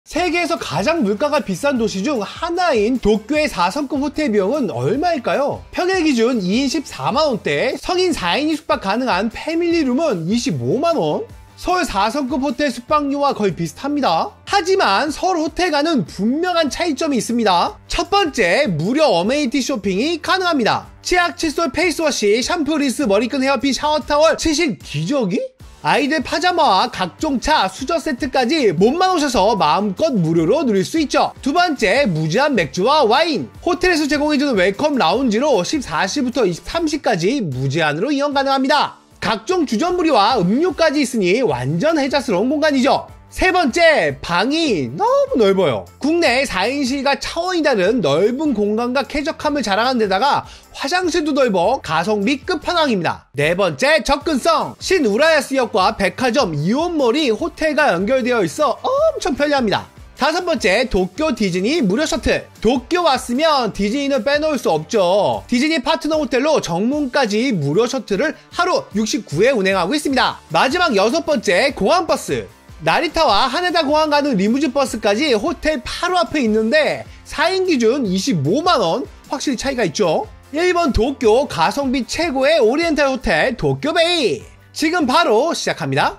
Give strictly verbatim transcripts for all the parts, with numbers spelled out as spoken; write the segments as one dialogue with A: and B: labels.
A: 세계에서 가장 물가가 비싼 도시 중 하나인 도쿄의 사 성급 호텔 비용은 얼마일까요? 평일 기준 이 인 십사만 원대, 성인 사 인이 숙박 가능한 패밀리룸은 이십오만 원, 서울 사 성급 호텔 숙박료와 거의 비슷합니다. 하지만 서울 호텔과는 분명한 차이점이 있습니다. 첫 번째, 무료 어메니티 쇼핑이 가능합니다. 치약, 칫솔, 페이스워시, 샴푸, 리스, 머리끈, 헤어핀, 샤워타월, 치실, 기저귀? 아이들 파자마와 각종 차, 수저 세트까지 몸만 오셔서 마음껏 무료로 누릴 수 있죠. 두 번째, 무제한 맥주와 와인. 호텔에서 제공해주는 웰컴 라운지로 십사 시부터 이십삼 시까지 무제한으로 이용 가능합니다. 각종 주전부리와 음료까지 있으니 완전 혜자스러운 공간이죠. 세 번째, 방이 너무 넓어요. 국내 사 인실과 차원이 다른 넓은 공간과 쾌적함을 자랑하는 데다가 화장실도 넓어 가성비 끝판왕입니다. 네 번째, 접근성. 신우라야스역과 백화점, 이온몰이 호텔과 연결되어 있어 엄청 편리합니다. 다섯 번째, 도쿄 디즈니 무료 셔틀. 도쿄 왔으면 디즈니는 빼놓을 수 없죠. 디즈니 파트너 호텔로 정문까지 무료 셔틀을 하루 육십구 회 운행하고 있습니다. 마지막 여섯 번째, 공항버스. 나리타와 하네다 공항 가는 리무진 버스까지 호텔 바로 앞에 있는데 사 인 기준 이십오만 원, 확실히 차이가 있죠. 일 번 도쿄 가성비 최고의 오리엔탈 호텔 도쿄베이. 지금 바로 시작합니다.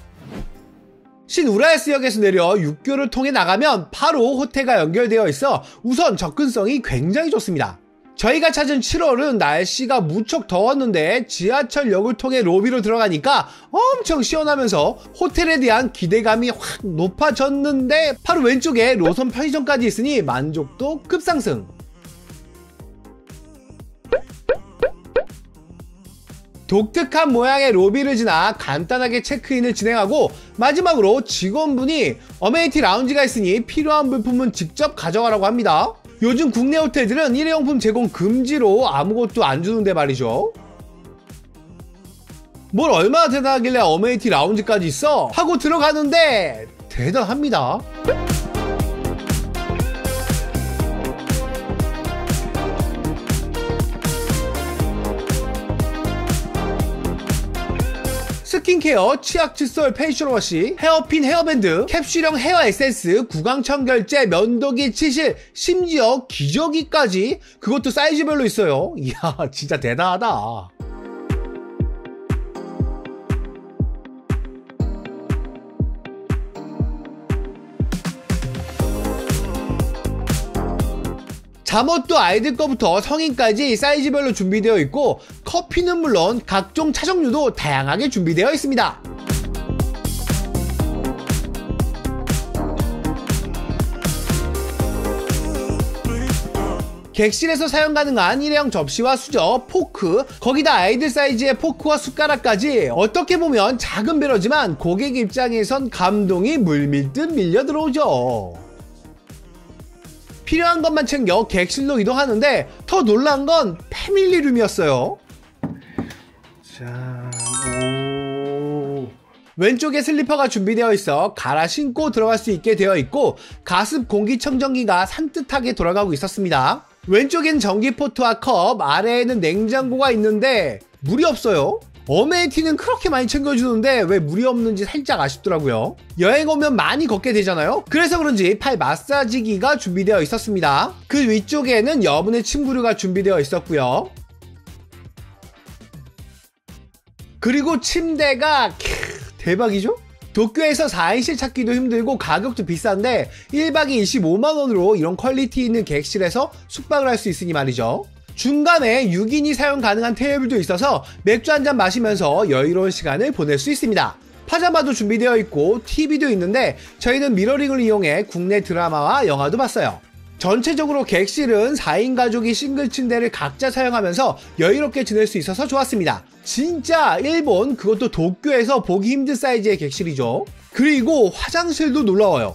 A: 신우라야스역에서 내려 육교를 통해 나가면 바로 호텔과 연결되어 있어 우선 접근성이 굉장히 좋습니다. 저희가 찾은 칠월은 날씨가 무척 더웠는데 지하철역을 통해 로비로 들어가니까 엄청 시원하면서 호텔에 대한 기대감이 확 높아졌는데 바로 왼쪽에 로선 편의점까지 있으니 만족도 급상승. 독특한 모양의 로비를 지나 간단하게 체크인을 진행하고 마지막으로 직원분이 어메니티 라운지가 있으니 필요한 물품은 직접 가져가라고 합니다. 요즘 국내 호텔들은 일회용품 제공 금지로 아무것도 안 주는데 말이죠. 뭘 얼마나 대단하길래 어메니티 라운지까지 있어? 하고 들어가는데 대단합니다. 스킨케어, 치약, 칫솔, 페이셜워시, 헤어핀, 헤어밴드, 캡슐형 헤어 에센스, 구강청 결제, 면도기, 치실, 심지어 기저귀까지 그것도 사이즈별로 있어요. 이야, 진짜 대단하다. 잠옷도 아이들 거부터 성인까지 사이즈별로 준비되어 있고 커피는 물론 각종 차 종류도 다양하게 준비되어 있습니다. 객실에서 사용 가능한 일회용 접시와 수저, 포크, 거기다 아이들 사이즈의 포크와 숟가락까지 어떻게 보면 작은 배려지만 고객 입장에선 감동이 물밀듯 밀려 들어오죠. 필요한 것만 챙겨 객실로 이동하는데 더 놀란 건 패밀리룸이었어요. 자, 오. 왼쪽에 슬리퍼가 준비되어 있어 갈아 신고 들어갈 수 있게 되어 있고 가습 공기청정기가 산뜻하게 돌아가고 있었습니다. 왼쪽엔 전기포트와 컵, 아래에는 냉장고가 있는데 물이 없어요. 어메니티는 그렇게 많이 챙겨주는데 왜 물이 없는지 살짝 아쉽더라고요. 여행 오면 많이 걷게 되잖아요. 그래서 그런지 팔 마사지기가 준비되어 있었습니다. 그 위쪽에는 여분의 침구류가 준비되어 있었고요. 그리고 침대가 캬, 대박이죠? 도쿄에서 사 인실 찾기도 힘들고 가격도 비싼데 일 박에 이십오만 원으로 이런 퀄리티 있는 객실에서 숙박을 할 수 있으니 말이죠. 중간에 육 인이 사용 가능한 테이블도 있어서 맥주 한잔 마시면서 여유로운 시간을 보낼 수 있습니다. 파자마도 준비되어 있고 티비도 있는데 저희는 미러링을 이용해 국내 드라마와 영화도 봤어요. 전체적으로 객실은 사 인 가족이 싱글 침대를 각자 사용하면서 여유롭게 지낼 수 있어서 좋았습니다. 진짜 일본, 그것도 도쿄에서 보기 힘든 사이즈의 객실이죠. 그리고 화장실도 놀라워요.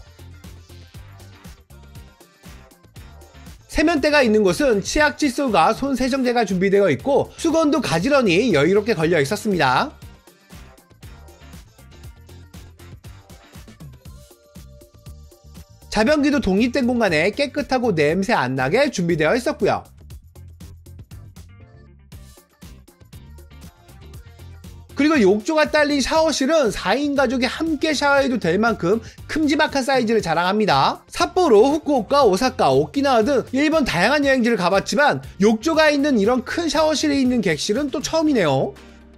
A: 세면대가 있는 곳은 치약, 칫솔과 손 세정제가 준비되어 있고 수건도 가지런히 여유롭게 걸려 있었습니다. 자변기도 독립된 공간에 깨끗하고 냄새 안 나게 준비되어 있었고요. 그리고 그리고 욕조가 딸린 샤워실은 사 인 가족이 함께 샤워해도 될 만큼 큼지막한 사이즈를 자랑합니다. 삿포로, 후쿠오카, 오사카, 오키나와 등 일본 다양한 여행지를 가봤지만 욕조가 있는 이런 큰 샤워실에 있는 객실은 또 처음이네요.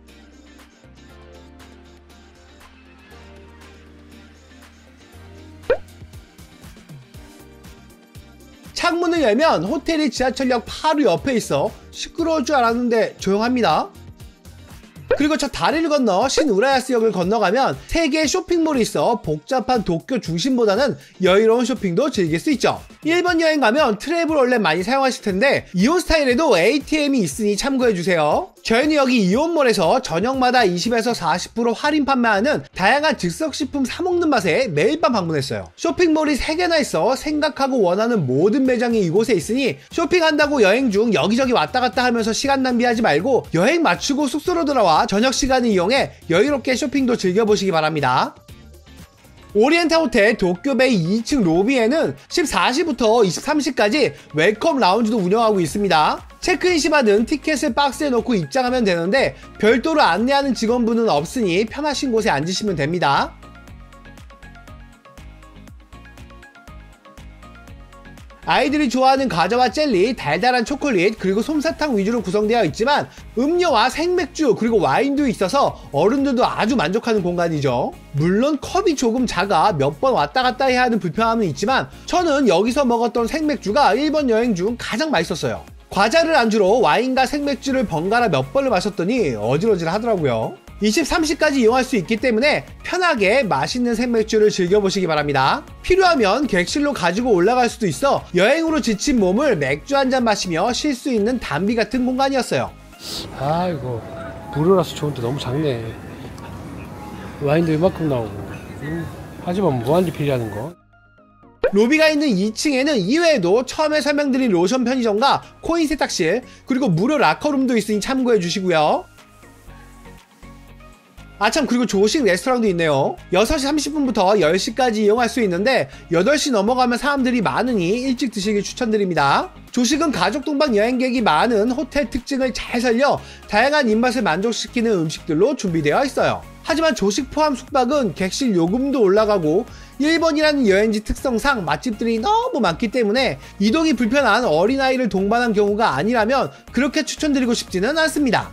A: 창문을 열면 호텔이 지하철역 바로 옆에 있어 시끄러울 줄 알았는데 조용합니다. 그리고 저 다리를 건너 신우라야스역을 건너가면 세 개의 쇼핑몰이 있어 복잡한 도쿄 중심보다는 여유로운 쇼핑도 즐길 수 있죠. 일본 여행 가면 트래블 원래 많이 사용하실 텐데 이온 스타일에도 에이티엠이 있으니 참고해주세요. 저희는 여기 이온몰에서 저녁마다 이십에서 사십 퍼센트 할인 판매하는 다양한 즉석식품 사먹는 맛에 매일 밤 방문했어요. 쇼핑몰이 세 개나 있어 생각하고 원하는 모든 매장이 이곳에 있으니 쇼핑한다고 여행 중 여기저기 왔다 갔다 하면서 시간 낭비하지 말고 여행 마치고 숙소로 돌아와 저녁 시간을 이용해 여유롭게 쇼핑도 즐겨보시기 바랍니다. 오리엔탈 호텔 도쿄베이 이 층 로비에는 십사 시부터 이십삼 시까지 웰컴 라운지도 운영하고 있습니다. 체크인 시 받은 티켓을 박스에 넣고 입장하면 되는데 별도로 안내하는 직원분은 없으니 편하신 곳에 앉으시면 됩니다. 아이들이 좋아하는 과자와 젤리, 달달한 초콜릿, 그리고 솜사탕 위주로 구성되어 있지만 음료와 생맥주, 그리고 와인도 있어서 어른들도 아주 만족하는 공간이죠. 물론 컵이 조금 작아 몇 번 왔다 갔다 해야 하는 불편함은 있지만 저는 여기서 먹었던 생맥주가 일본 여행 중 가장 맛있었어요. 과자를 안주로 와인과 생맥주를 번갈아 몇 번을 마셨더니 어질어질 하더라고요. 이십삼 시까지 이용할 수 있기 때문에 편하게 맛있는 생맥주를 즐겨보시기 바랍니다. 필요하면 객실로 가지고 올라갈 수도 있어 여행으로 지친 몸을 맥주 한잔 마시며 쉴 수 있는 담비 같은 공간이었어요.
B: 아 이거 무료라서 좋은데 너무 작네. 와인도 이만큼 나오고. 음, 하지만 뭐한지 필요하는 거.
A: 로비가 있는 이 층에는 이외에도 처음에 설명드린 로션 편의점과 코인 세탁실, 그리고 무료 라커룸도 있으니 참고해 주시고요. 아참, 그리고 조식 레스토랑도 있네요. 여섯 시 삼십 분부터 열 시까지 이용할 수 있는데 여덟 시 넘어가면 사람들이 많으니 일찍 드시길 추천드립니다. 조식은 가족 동반 여행객이 많은 호텔 특징을 잘 살려 다양한 입맛을 만족시키는 음식들로 준비되어 있어요. 하지만 조식 포함 숙박은 객실 요금도 올라가고 일본이라는 여행지 특성상 맛집들이 너무 많기 때문에 이동이 불편한 어린아이를 동반한 경우가 아니라면 그렇게 추천드리고 싶지는 않습니다.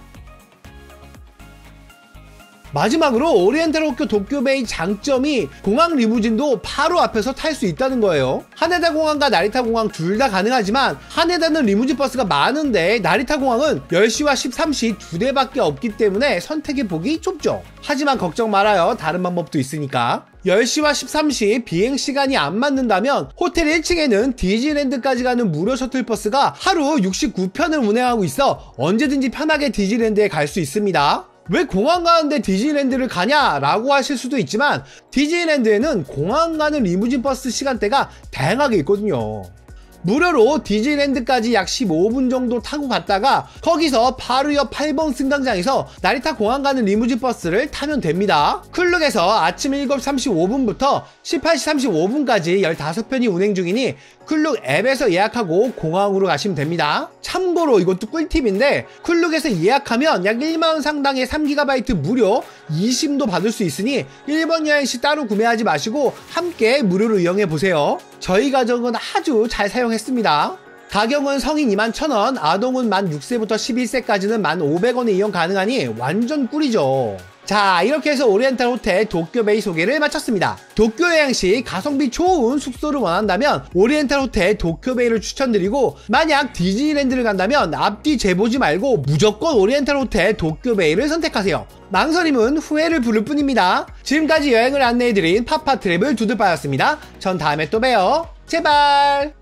A: 마지막으로 오리엔탈 호텔 도쿄베이 장점이 공항 리무진도 바로 앞에서 탈 수 있다는 거예요. 하네다 공항과 나리타 공항 둘 다 가능하지만 하네다는 리무진 버스가 많은데 나리타 공항은 열 시와 십삼 시 두 대밖에 없기 때문에 선택의 폭이 좁죠. 하지만 걱정 말아요. 다른 방법도 있으니까. 열 시와 십삼 시 비행시간이 안 맞는다면 호텔 일 층에는 디즈니랜드까지 가는 무료 셔틀버스가 하루 육십구 편을 운행하고 있어 언제든지 편하게 디즈니랜드에 갈 수 있습니다. 왜 공항 가는데 디즈니랜드를 가냐 라고 하실 수도 있지만 디즈니랜드에는 공항 가는 리무진 버스 시간대가 다양하게 있거든요. 무료로 디즈니랜드까지 약 십오 분 정도 타고 갔다가 거기서 바로 옆 팔 번 승강장에서 나리타 공항 가는 리무진 버스를 타면 됩니다. 클룩에서 아침 일곱 시 삼십오 분부터 십팔 시 삼십오 분까지 열다섯 편이 운행 중이니 클룩 앱에서 예약하고 공항으로 가시면 됩니다. 참고로 이것도 꿀팁인데 클룩에서 예약하면 약 일만 원 상당의 삼 기가바이트 무료 이심도 받을 수 있으니 일본 여행 시 따로 구매하지 마시고 함께 무료로 이용해보세요. 저희 가족은 아주 잘 사용했습니다. 가격은 성인 이만 천 원, 아동은 만 여섯 세부터 십일 세까지는 만 오백 원에 이용 가능하니 완전 꿀이죠. 자, 이렇게 해서 오리엔탈 호텔 도쿄베이 소개를 마쳤습니다. 도쿄 여행 시 가성비 좋은 숙소를 원한다면 오리엔탈 호텔 도쿄베이를 추천드리고 만약 디즈니랜드를 간다면 앞뒤 재보지 말고 무조건 오리엔탈 호텔 도쿄베이를 선택하세요. 망설임은 후회를 부를 뿐입니다. 지금까지 여행을 안내해드린 파파트래블 두들빠였습니다. 전 다음에 또 봬요. 제발!